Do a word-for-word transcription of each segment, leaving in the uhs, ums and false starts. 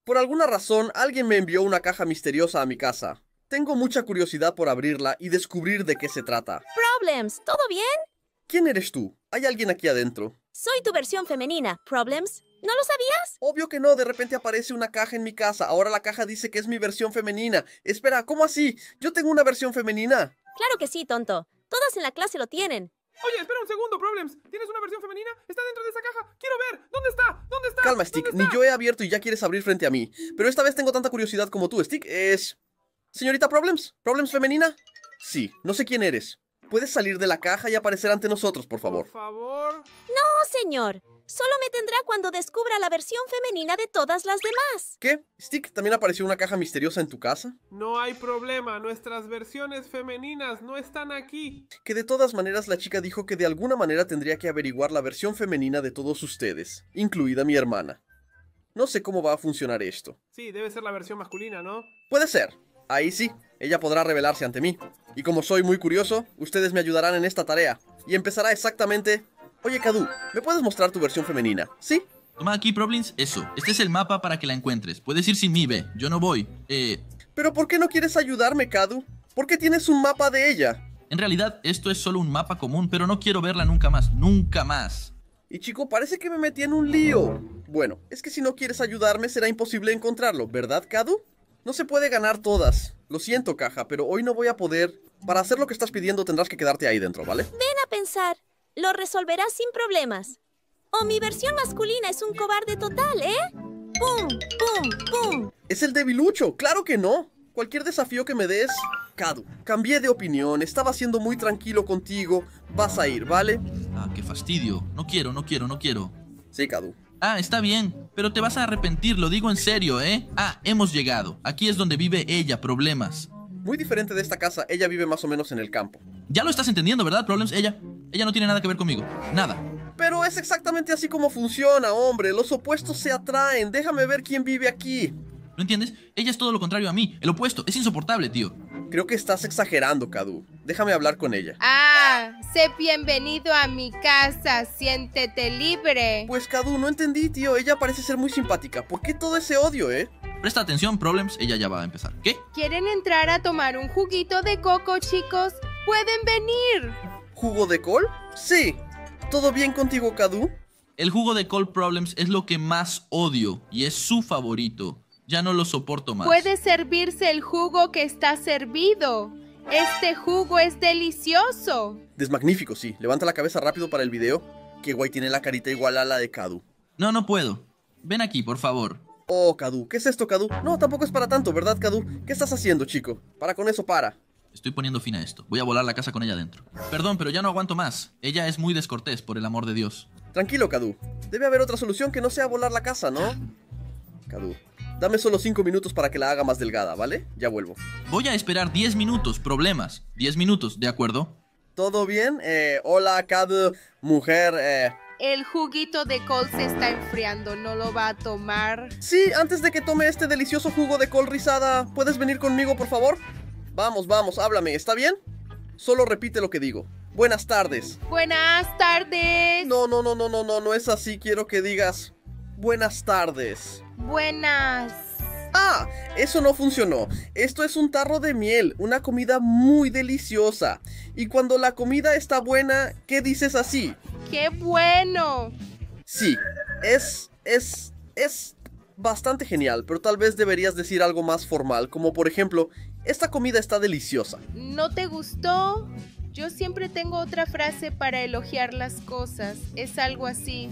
Por alguna razón, alguien me envió una caja misteriosa a mi casa. Tengo mucha curiosidad por abrirla y descubrir de qué se trata. Problems, ¿todo bien? ¿Quién eres tú? ¿Hay alguien aquí adentro? Soy tu versión femenina, Problems. ¿No lo sabías? Obvio que no, de repente aparece una caja en mi casa. Ahora la caja dice que es mi versión femenina. Espera, ¿cómo así? ¿Yo tengo una versión femenina? Claro que sí, tonto. Todas en la clase lo tienen. Oye, espera un segundo, Problems. ¿Tienes una versión femenina? ¿Está dentro de esa caja? ¡Quiero ver! ¿Dónde está? ¿Dónde está? Calma, Stick. ¿Dónde Ni está? yo he abierto y ya quieres abrir frente a mí. Pero esta vez tengo tanta curiosidad como tú, Stick. Es... ¿Señorita Problems? ¿Problems femenina? Sí, no sé quién eres. ¿Puedes salir de la caja y aparecer ante nosotros, por favor? Por favor. No, señor. Solo me tendrá cuando descubra la versión femenina de todas las demás. ¿Qué? ¿Stick, también apareció una caja misteriosa en tu casa? No hay problema. Nuestras versiones femeninas no están aquí. Que de todas maneras la chica dijo que de alguna manera tendría que averiguar la versión femenina de todos ustedes, incluida mi hermana. No sé cómo va a funcionar esto. Sí, debe ser la versión masculina, ¿no? Puede ser. Ahí sí, ella podrá revelarse ante mí. Y como soy muy curioso, ustedes me ayudarán en esta tarea. Y empezará exactamente... Oye, Cadu, ¿me puedes mostrar tu versión femenina? ¿Sí? Toma aquí, Problems, eso. Este es el mapa para que la encuentres. Puedes ir sin mí, ve. Yo no voy. Eh... ¿Pero por qué no quieres ayudarme, Cadu? ¿Por qué tienes un mapa de ella? En realidad, esto es solo un mapa común, pero no quiero verla nunca más. ¡Nunca más! Y chico, parece que me metí en un lío. Bueno, es que si no quieres ayudarme será imposible encontrarlo, ¿verdad, Cadu? No se puede ganar todas. Lo siento, caja, pero hoy no voy a poder. Para hacer lo que estás pidiendo tendrás que quedarte ahí dentro, ¿vale? Ven a pensar. Lo resolverás sin problemas. O mi versión masculina es un cobarde total, ¿eh? ¡Pum! ¡Pum! ¡Pum! Es el debilucho, claro que no. Cualquier desafío que me des... Cadu, cambié de opinión, estaba siendo muy tranquilo contigo. Vas a ir, ¿vale? Ah, qué fastidio. No quiero, no quiero, no quiero. Sí, Cadu. Ah, está bien, pero te vas a arrepentir, lo digo en serio, ¿eh? Ah, hemos llegado. Aquí es donde vive ella, Problemas. Muy diferente de esta casa, ella vive más o menos en el campo. Ya lo estás entendiendo, ¿verdad, Problems? Ella, ella no tiene nada que ver conmigo. Nada. Pero es exactamente así como funciona, hombre. Los opuestos se atraen. Déjame ver quién vive aquí. ¿No entiendes? Ella es todo lo contrario a mí. El opuesto. Es insoportable, tío. Creo que estás exagerando, Cadu. Déjame hablar con ella. Ah, sé bienvenido a mi casa. Siéntete libre. Pues, Cadu, no entendí, tío. Ella parece ser muy simpática. ¿Por qué todo ese odio, eh? Presta atención, Problems. Ella ya va a empezar. ¿Qué? ¿Quieren entrar a tomar un juguito de coco, chicos? ¡Pueden venir! ¿Jugo de col? Sí. ¿Todo bien contigo, Cadu? El jugo de Col Problems es lo que más odio y es su favorito. Ya no lo soporto más. Puede servirse el jugo que está servido. Este jugo es delicioso. Desmagnífico, sí. Levanta la cabeza rápido para el video. Qué guay, tiene la carita igual a la de Cadu. No, no puedo. Ven aquí, por favor. Oh, Cadu. ¿Qué es esto, Cadu? No, tampoco es para tanto, ¿verdad, Cadu? ¿Qué estás haciendo, chico? Para con eso, para. Estoy poniendo fin a esto. Voy a volar la casa con ella dentro. Perdón, pero ya no aguanto más. Ella es muy descortés, por el amor de Dios. Tranquilo, Cadu. Debe haber otra solución que no sea volar la casa, ¿no? Cadu, dame solo cinco minutos para que la haga más delgada, ¿vale? Ya vuelvo. Voy a esperar diez minutos. Problemas. diez minutos, ¿de acuerdo? ¿Todo bien? Eh, hola, Cadu. Mujer, eh... El juguito de col se está enfriando. ¿No lo va a tomar? Sí, antes de que tome este delicioso jugo de col rizada, ¿puedes venir conmigo, por favor? Vamos, vamos, háblame, ¿está bien? Solo repite lo que digo. Buenas tardes. Buenas tardes. No, no, no, no, no, no, no es así. Quiero que digas buenas tardes. Buenas. Ah, eso no funcionó. Esto es un tarro de miel, una comida muy deliciosa. Y cuando la comida está buena, ¿qué dices así? ¡Qué bueno! Sí, es, es, es bastante genial, pero tal vez deberías decir algo más formal, como por ejemplo, esta comida está deliciosa. ¿No te gustó? Yo siempre tengo otra frase para elogiar las cosas. Es algo así.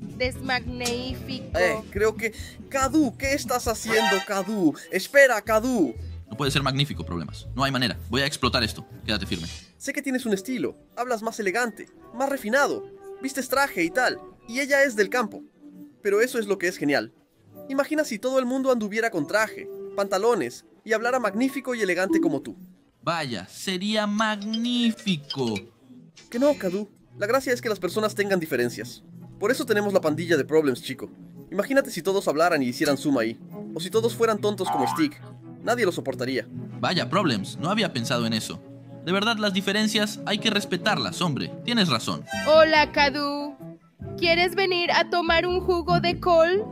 Desmagnífico. Eh, creo que... Cadu, ¿qué estás haciendo, Cadu? Espera, Cadu. No puede ser magnífico, Problemas. No hay manera. Voy a explotar esto. Quédate firme. Sé que tienes un estilo. Hablas más elegante, más refinado. Vistes traje y tal. Y ella es del campo. Pero eso es lo que es genial. Imagina si todo el mundo anduviera con traje, pantalones y hablara magnífico y elegante como tú. Vaya, sería magnífico. Que no, Cadu. La gracia es que las personas tengan diferencias. Por eso tenemos la pandilla de Problems, chico. Imagínate si todos hablaran y hicieran zoom ahí. O si todos fueran tontos como Stick. Nadie lo soportaría. Vaya, Problems, no había pensado en eso. De verdad, las diferencias hay que respetarlas, hombre. Tienes razón. Hola, Cadu. ¿Quieres venir a tomar un jugo de col?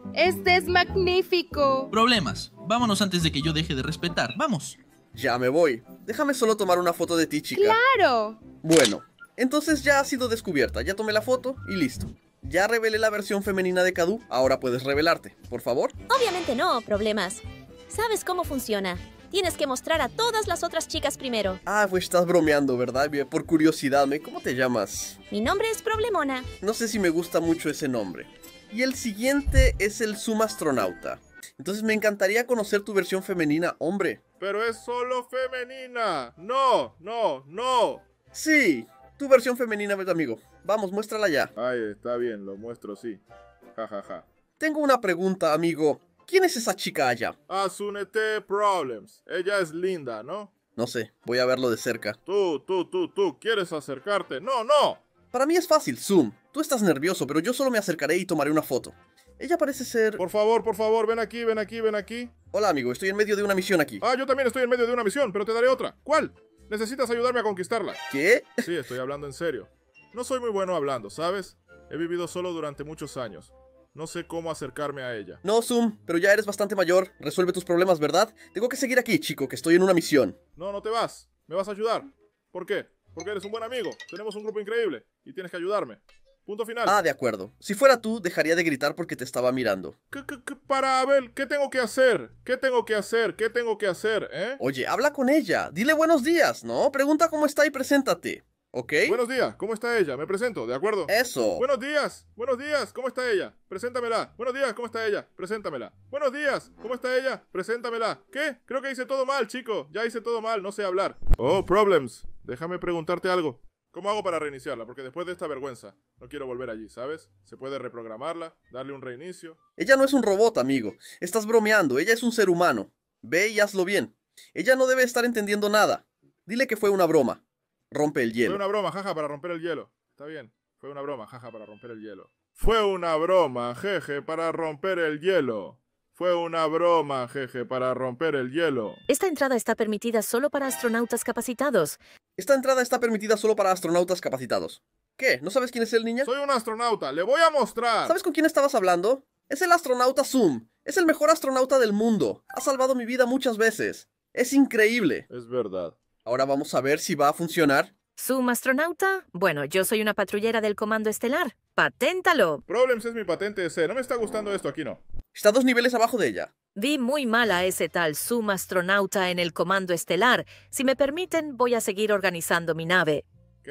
Este es magnífico. Problemas. Vámonos antes de que yo deje de respetar. Vamos. Ya me voy. Déjame solo tomar una foto de ti, chica. ¡Claro! Bueno, entonces ya ha sido descubierta. Ya tomé la foto y listo. Ya revelé la versión femenina de Cadu. Ahora puedes revelarte, por favor. Obviamente no, Problemas. ¿Sabes cómo funciona? Tienes que mostrar a todas las otras chicas primero. Ah, pues estás bromeando, ¿verdad? Por curiosidad, ¿me? ¿Cómo te llamas? Mi nombre es Problemona. No sé si me gusta mucho ese nombre. Y el siguiente es el Sumastronauta. Entonces me encantaría conocer tu versión femenina, hombre. Pero es solo femenina. No, no, no. Sí, tu versión femenina, amigo. Vamos, muéstrala ya. Ay, está bien, lo muestro, sí. Ja, ja, ja. Tengo una pregunta, amigo. ¿Quién es esa chica allá? Asunete Problems. Ella es linda, ¿no? No sé, voy a verlo de cerca. Tú, tú, tú, tú, ¿quieres acercarte? ¡No, no! Para mí es fácil, Zoom. Tú estás nervioso, pero yo solo me acercaré y tomaré una foto. Ella parece ser... Por favor, por favor, ven aquí, ven aquí, ven aquí. Hola, amigo, estoy en medio de una misión aquí. Ah, yo también estoy en medio de una misión, pero te daré otra. ¿Cuál? Necesitas ayudarme a conquistarla. ¿Qué? Sí, estoy hablando en serio. No soy muy bueno hablando, ¿sabes? He vivido solo durante muchos años. No sé cómo acercarme a ella. No, Zoom, pero ya eres bastante mayor. Resuelve tus problemas, ¿verdad? Tengo que seguir aquí, chico, que estoy en una misión. No, no te vas. ¿Me vas a ayudar? ¿Por qué? Porque eres un buen amigo. Tenemos un grupo increíble y tienes que ayudarme. Punto final. Ah, de acuerdo. Si fuera tú, dejaría de gritar porque te estaba mirando. ¿Qué, qué, qué, para Abel, ¿qué tengo que hacer? ¿Qué tengo que hacer? ¿Qué tengo que hacer, eh? Oye, habla con ella. Dile buenos días, ¿no? Pregunta cómo está y preséntate. ¿Ok? Buenos días, ¿cómo está ella? Me presento, ¿de acuerdo? Eso. Buenos días, buenos días, ¿cómo está ella? Preséntamela. Buenos días, ¿cómo está ella? Preséntamela. Buenos días, ¿cómo está ella? Preséntamela. ¿Qué? Creo que hice todo mal, chico. Ya hice todo mal, no sé hablar. Oh, Problems. Déjame preguntarte algo. ¿Cómo hago para reiniciarla? Porque después de esta vergüenza, no quiero volver allí, ¿sabes? Se puede reprogramarla, darle un reinicio. Ella no es un robot, amigo. Estás bromeando, ella es un ser humano. Ve y hazlo bien. Ella no debe estar entendiendo nada. Dile que fue una broma. Rompe el hielo. Fue una broma, jaja, para romper el hielo. Está bien. Fue una broma, jaja, para romper el hielo. Fue una broma, jeje, para romper el hielo. Fue una broma, jeje, para romper el hielo. Esta entrada está permitida solo para astronautas capacitados. Esta entrada está permitida solo para astronautas capacitados. ¿Qué? ¿No sabes quién es el niña? Soy un astronauta, le voy a mostrar. ¿Sabes con quién estabas hablando? Es el astronauta Zoom. Es el mejor astronauta del mundo. Ha salvado mi vida muchas veces. Es increíble. Es verdad. Ahora vamos a ver si va a funcionar. ¿Zoom astronauta? Bueno, yo soy una patrullera del Comando Estelar. ¡Paténtalo! Problems es mi patente de C. No me está gustando esto, aquí no. Está dos niveles abajo de ella. Vi muy mal a ese tal Zoom astronauta en el Comando Estelar. Si me permiten, voy a seguir organizando mi nave.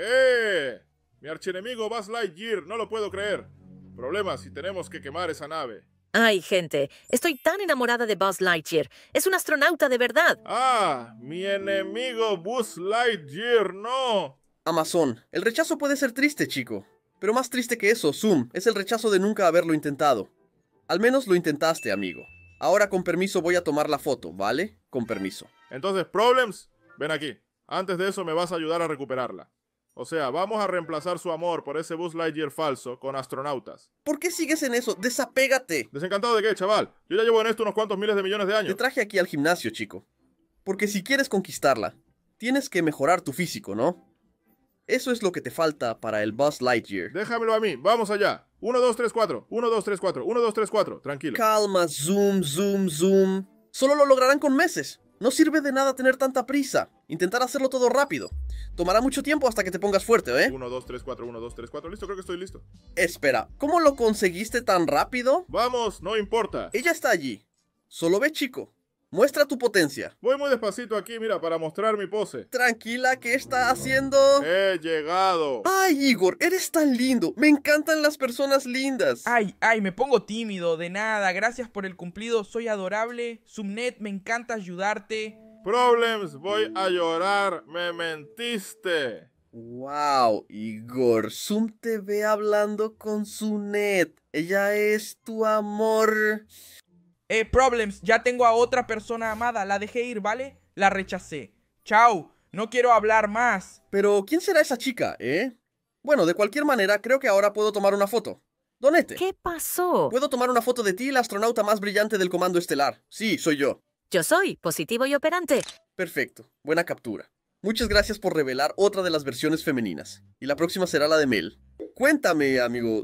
¿Qué? Mi archienemigo Buzz Lightyear, no lo puedo creer. Problemas si tenemos que quemar esa nave. Ay, gente, estoy tan enamorada de Buzz Lightyear. Es un astronauta de verdad. Ah, mi enemigo Buzz Lightyear, no. Amazon, el rechazo puede ser triste, chico. Pero más triste que eso, Zoom, es el rechazo de nunca haberlo intentado. Al menos lo intentaste, amigo. Ahora con permiso voy a tomar la foto, ¿vale? Con permiso. Entonces, Problems, ven aquí. Antes de eso me vas a ayudar a recuperarla. O sea, vamos a reemplazar su amor por ese Buzz Lightyear falso con astronautas. ¿Por qué sigues en eso? ¡Desapégate! ¿Desencantado de qué, chaval? Yo ya llevo en esto unos cuantos miles de millones de años. Te traje aquí al gimnasio, chico. Porque si quieres conquistarla, tienes que mejorar tu físico, ¿no? Eso es lo que te falta para el Buzz Lightyear. Déjamelo a mí, vamos allá. uno, dos, tres, cuatro. uno, dos, tres, cuatro. uno, dos, tres, cuatro. Tranquilo. Calma, zoom, zoom, zoom. Solo lo lograrán con meses. No sirve de nada tener tanta prisa. Intentar hacerlo todo rápido. Tomará mucho tiempo hasta que te pongas fuerte, ¿eh? uno, dos, tres, cuatro. uno, dos, tres, cuatro. Listo, creo que estoy listo. Espera, ¿cómo lo conseguiste tan rápido? Vamos, no importa. Ella está allí. Solo ve, chico. Muestra tu potencia. Voy muy despacito aquí, mira, para mostrar mi pose. Tranquila, ¿qué está haciendo? He llegado. Ay, Igor, eres tan lindo. Me encantan las personas lindas. Ay, ay, me pongo tímido, de nada. Gracias por el cumplido, soy adorable. Subnet, me encanta ayudarte. Problems, voy a llorar, me mentiste. Wow, Igor, Zoom te ve hablando con Sunet. Ella es tu amor. Eh, Problems, ya tengo a otra persona amada. La dejé ir, ¿vale? La rechacé. Chao, no quiero hablar más. Pero, ¿quién será esa chica, eh? Bueno, de cualquier manera, creo que ahora puedo tomar una foto. Donete. ¿Qué pasó? Puedo tomar una foto de ti, el astronauta más brillante del Comando Estelar. Sí, soy yo. Yo soy positivo y operante. Perfecto, buena captura. Muchas gracias por revelar otra de las versiones femeninas. Y la próxima será la de Mel. Cuéntame, amigo,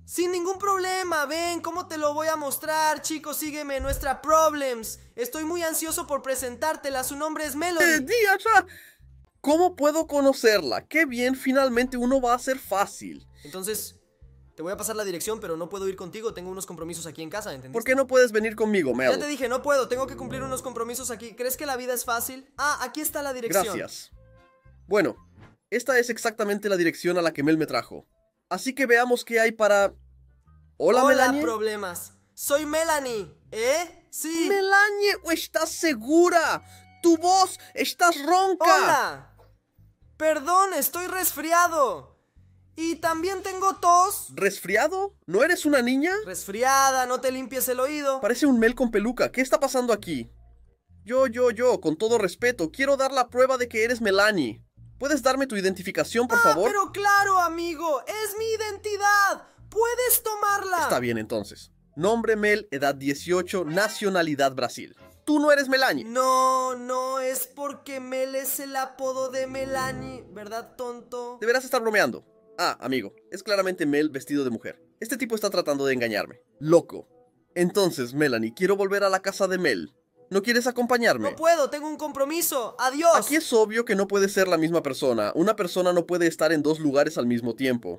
Sin ningún problema, ven, ¿cómo te lo voy a mostrar? Chicos, sígueme, nuestra Problems. Estoy muy ansioso por presentártela, su nombre es Melody. Eh, Diasha, ¿cómo puedo conocerla? Qué bien, finalmente uno va a ser fácil. Entonces, te voy a pasar la dirección, pero no puedo ir contigo, tengo unos compromisos aquí en casa, ¿entendiste? ¿Por qué no puedes venir conmigo, Mel? Ya te dije, no puedo, tengo que cumplir unos compromisos aquí. ¿Crees que la vida es fácil? Ah, aquí está la dirección. Gracias. Bueno, esta es exactamente la dirección a la que Mel me trajo. Así que veamos qué hay para... Hola, Hola, Melanie. Problemas. Soy Melanie, ¿eh? Sí. Melanie, ¿estás segura? Tu voz, estás ronca. Hola. Perdón, estoy resfriado. Y también tengo tos. ¿Resfriado? ¿No eres una niña? Resfriada, no te limpies el oído. Parece un Mel con peluca. ¿Qué está pasando aquí? Yo, yo, yo, con todo respeto, quiero dar la prueba de que eres Melanie. ¿Puedes darme tu identificación, por ah, favor? Pero claro, amigo, es mi identidad. Puedes tomarla. Está bien, entonces. Nombre Mel, edad dieciocho, nacionalidad Brasil. Tú no eres Melanie. No, no, es porque Mel es el apodo de Melanie, ¿verdad, tonto? Deberás estar bromeando. Ah, amigo, es claramente Mel vestido de mujer. Este tipo está tratando de engañarme. Loco. Entonces, Melanie, quiero volver a la casa de Mel. ¿No quieres acompañarme? No puedo, tengo un compromiso. Adiós. Aquí es obvio que no puede ser la misma persona. Una persona no puede estar en dos lugares al mismo tiempo.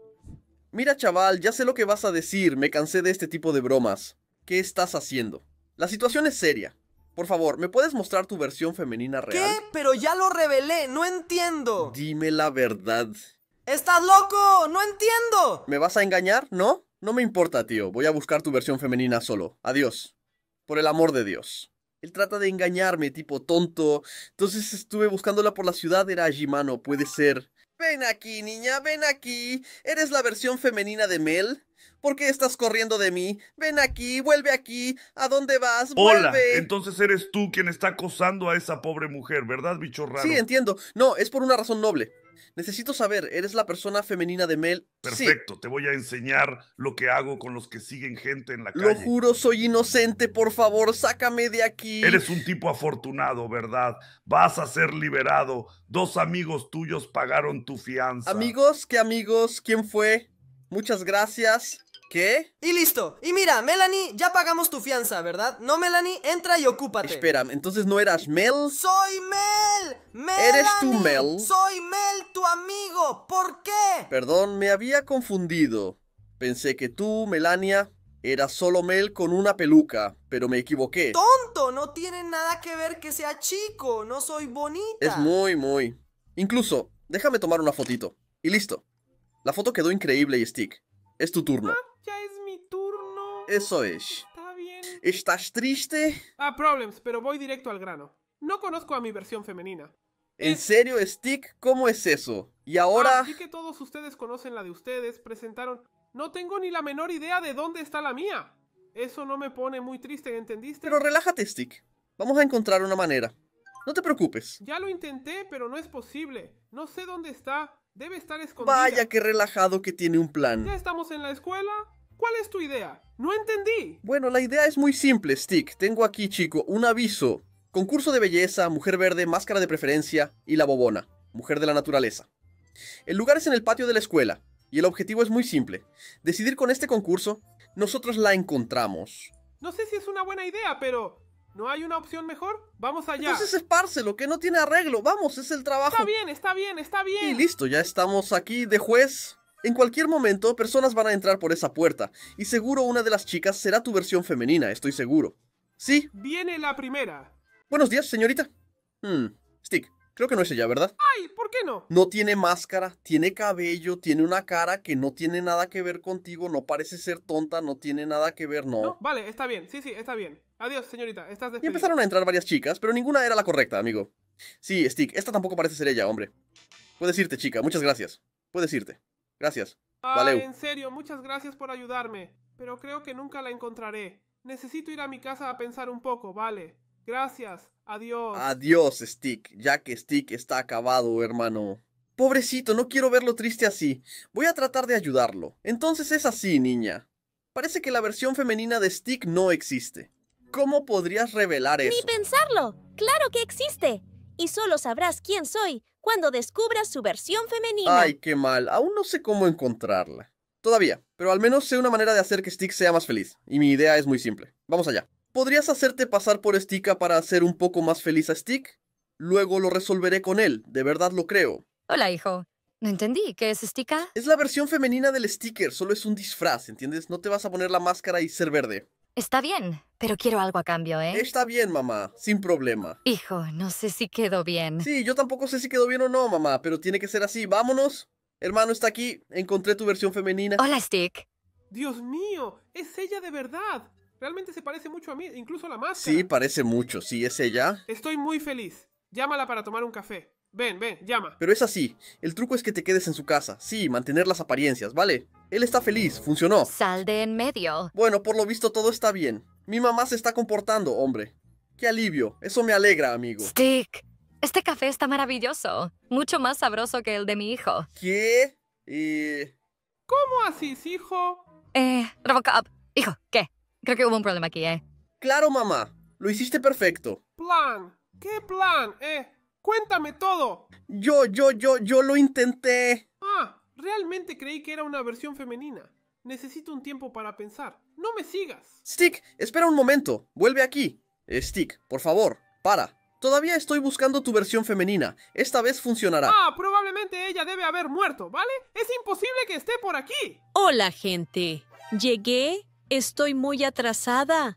Mira, chaval, ya sé lo que vas a decir. Me cansé de este tipo de bromas. ¿Qué estás haciendo? La situación es seria. Por favor, ¿me puedes mostrar tu versión femenina real? ¿Qué? Pero ya lo revelé, no entiendo. Dime la verdad. ¡Estás loco! ¡No entiendo! ¿Me vas a engañar? ¿No? No me importa, tío. Voy a buscar tu versión femenina solo. Adiós. Por el amor de Dios. Él trata de engañarme, tipo tonto. Entonces estuve buscándola por la ciudad. Era allí, mano. Puede ser. Ven aquí, niña, ven aquí. ¿Eres la versión femenina de Mel? ¿Por qué estás corriendo de mí? Ven aquí, vuelve aquí. ¿A dónde vas? Hola, ¡Vuelve! entonces eres tú quien está acosando a esa pobre mujer, ¿verdad, bicho raro? Sí, entiendo. No, es por una razón noble. Necesito saber, ¿eres la persona femenina de Mel? Perfecto, sí. Te voy a enseñar lo que hago con los que siguen gente en la Lo calle. juro, soy inocente, por favor, sácame de aquí. Eres un tipo afortunado, ¿verdad? Vas a ser liberado. Dos amigos tuyos pagaron tu fianza. ¿Amigos? ¿Qué amigos? ¿Quién fue? Muchas gracias. ¿Qué? Y listo. Y mira, Melanie, ya pagamos tu fianza, ¿verdad? No, Melanie, entra y ocúpate. Espera, ¿entonces no eras Mel? ¡Soy Mel! ¡Melanie! ¿Eres tú, Mel? ¡Soy Mel, tu amigo! ¿Por qué? Perdón, me había confundido. Pensé que tú, Melania, eras solo Mel con una peluca, pero me equivoqué. ¡Tonto! No tiene nada que ver que sea chico. No soy bonita. Es muy, muy... Incluso, déjame tomar una fotito. Y listo. La foto quedó increíble, Stick. Es tu turno. Ah, ya es mi turno. Eso es. Está bien. ¿Estás triste? Ah, Problems, pero voy directo al grano. No conozco a mi versión femenina. ¿En serio, Stick? ¿Cómo es eso? Y ahora... Ah, sí que todos ustedes conocen la de ustedes, presentaron... No tengo ni la menor idea de dónde está la mía. Eso no me pone muy triste, ¿entendiste? Pero relájate, Stick. Vamos a encontrar una manera. No te preocupes. Ya lo intenté, pero no es posible. No sé dónde está. Debe estar escondida. Vaya, qué relajado que tiene un plan. ¿Ya estamos en la escuela? ¿Cuál es tu idea? No entendí. Bueno, la idea es muy simple, Stick. Tengo aquí, chico, un aviso. Concurso de belleza, mujer verde, máscara de preferencia y la bobona, mujer de la naturaleza. El lugar es en el patio de la escuela y el objetivo es muy simple. Decidir con este concurso, nosotros la encontramos. No sé si es una buena idea, pero... ¿no hay una opción mejor? Vamos allá. Entonces espárcelo, que no tiene arreglo. Vamos, es el trabajo. Está bien, está bien, está bien. Y listo, ya estamos aquí de juez. En cualquier momento, personas van a entrar por esa puerta. Y seguro una de las chicas será tu versión femenina, estoy seguro. ¿Sí? Viene la primera. Buenos días, señorita. Hmm, Stick, creo que no es ella, ¿verdad? Ay, ¿por qué no? No tiene máscara, tiene cabello, tiene una cara que no tiene nada que ver contigo, no parece ser tonta, no tiene nada que ver, no. No, vale, está bien, sí, sí, está bien. Adiós, señorita, estás despedida. Y empezaron a entrar varias chicas, pero ninguna era la correcta, amigo. Sí, Stick, esta tampoco parece ser ella, hombre. Puedes irte, chica, muchas gracias. Puedes irte. Gracias. Ah, Valeu. en serio, muchas gracias por ayudarme. Pero creo que nunca la encontraré. Necesito ir a mi casa a pensar un poco, vale. Gracias. Adiós. Adiós, Stick, ya que Stick está acabado, hermano. Pobrecito, no quiero verlo triste así. Voy a tratar de ayudarlo. Entonces es así, niña. Parece que la versión femenina de Stick no existe. ¿Cómo podrías revelar eso? Ni pensarlo. Claro que existe. Y solo sabrás quién soy cuando descubras su versión femenina. Ay, qué mal. Aún no sé cómo encontrarla. Todavía, pero al menos sé una manera de hacer que Stick sea más feliz. Y mi idea es muy simple. Vamos allá. ¿Podrías hacerte pasar por Sticka para hacer un poco más feliz a Stick? Luego lo resolveré con él, de verdad lo creo. Hola, hijo. No entendí. ¿Qué es Sticka? Es la versión femenina del sticker, solo es un disfraz, ¿entiendes? No te vas a poner la máscara y ser verde. Está bien, pero quiero algo a cambio, ¿eh? Está bien, mamá, sin problema. Hijo, no sé si quedó bien. Sí, yo tampoco sé si quedó bien o no, mamá, pero tiene que ser así. ¡Vámonos! Hermano está aquí, encontré tu versión femenina. Hola, Stick. Dios mío, es ella de verdad. Realmente se parece mucho a mí, incluso a la máscara. Sí, parece mucho, sí, es ella. Estoy muy feliz. Llámala para tomar un café. Ven, ven, llama. Pero es así, el truco es que te quedes en su casa. Sí, mantener las apariencias, ¿vale? Él está feliz, funcionó. Sal de en medio. Bueno, por lo visto todo está bien. Mi mamá se está comportando, hombre. Qué alivio, eso me alegra, amigo. Stick, este café está maravilloso. Mucho más sabroso que el de mi hijo. ¿Qué? Eh... ¿Cómo así, hijo? Eh, Robocop. Hijo, ¿qué? Creo que hubo un problema aquí, ¿eh? Claro, mamá. Lo hiciste perfecto. Plan. ¿Qué plan, eh? Cuéntame todo. Yo, yo, yo, yo lo intenté. Ah, realmente creí que era una versión femenina. Necesito un tiempo para pensar. No me sigas. Stick, espera un momento. Vuelve aquí. Eh, Stick, por favor, para. Todavía estoy buscando tu versión femenina. Esta vez funcionará. Ah, probablemente ella debe haber muerto, ¿vale? Es imposible que esté por aquí. Hola, gente. Llegué. Estoy muy atrasada.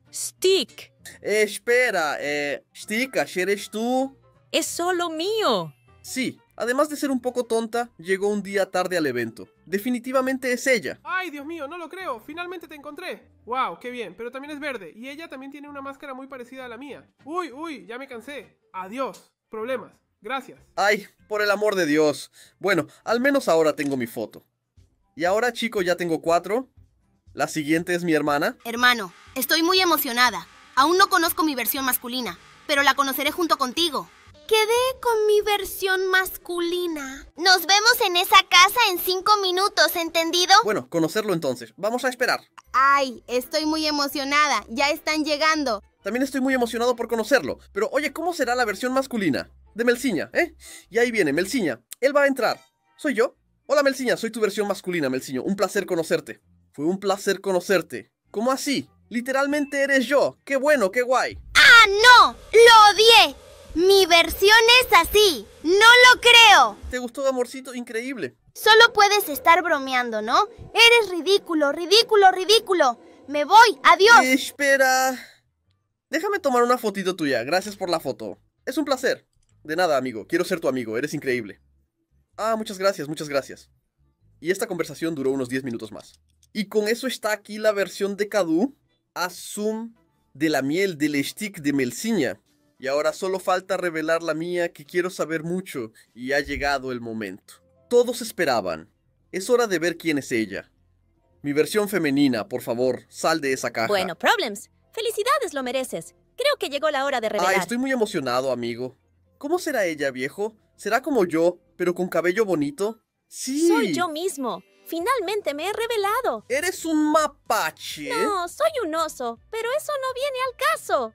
Stick. Eh, espera, eh... Stick, ¿eres tú? Es solo mío. Sí, además de ser un poco tonta, llegó un día tarde al evento. Definitivamente es ella. Ay, Dios mío, no lo creo. Finalmente te encontré. Wow, qué bien, pero también es verde. Y ella también tiene una máscara muy parecida a la mía. Uy, uy, ya me cansé. Adiós. Problemas. Gracias. Ay, por el amor de Dios. Bueno, al menos ahora tengo mi foto. Y ahora, chico, ya tengo cuatro. La siguiente es mi hermana. Hermano, estoy muy emocionada. Aún no conozco mi versión masculina, pero la conoceré junto contigo. Quedé con mi versión masculina. Nos vemos en esa casa en cinco minutos, ¿entendido? Bueno, conocerlo entonces. Vamos a esperar. Ay, estoy muy emocionada. Ya están llegando. También estoy muy emocionado por conocerlo. Pero oye, ¿cómo será la versión masculina? De Melciña, ¿eh? Y ahí viene, Melciña. Él va a entrar. ¿Soy yo? Hola, Melciña. Soy tu versión masculina, Melciño. Un placer conocerte. Fue un placer conocerte. ¿Cómo así? Literalmente eres yo. ¡Qué bueno, qué guay! ¡Ah, no! ¡Lo odié! Mi versión es así. ¡No lo creo! ¿Te gustó, amorcito? Increíble. Solo puedes estar bromeando, ¿no? Eres ridículo, ridículo, ridículo. Me voy. ¡Adiós! Eh, espera. Déjame tomar una fotito tuya. Gracias por la foto. Es un placer. De nada, amigo. Quiero ser tu amigo. Eres increíble. Ah, muchas gracias, muchas gracias. Y esta conversación duró unos diez minutos más. Y con eso está aquí la versión de Cadu, Asum, de la miel del stick de Melciña. Y ahora solo falta revelar la mía, que quiero saber mucho, y ha llegado el momento. Todos esperaban. Es hora de ver quién es ella. Mi versión femenina, por favor, sal de esa caja. Bueno, Problems. Felicidades, lo mereces. Creo que llegó la hora de revelar. Ah, estoy muy emocionado, amigo. ¿Cómo será ella, viejo? ¿Será como yo, pero con cabello bonito? Sí. Soy yo mismo. Finalmente me he revelado. ¿Eres un mapache? No, soy un oso, pero eso no viene al caso.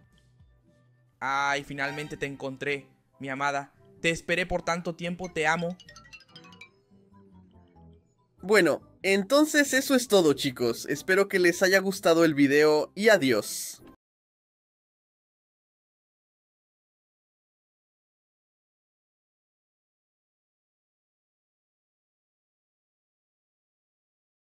Ay, finalmente te encontré, mi amada. Te esperé por tanto tiempo, te amo. Bueno, entonces eso es todo, chicos. Espero que les haya gustado el video y adiós.